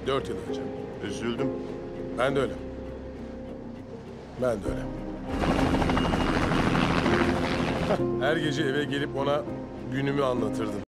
4 yıl önce. Üzüldüm. Ben de öyle. Ben de öyle. Her gece eve gelip ona günümü anlatırdım.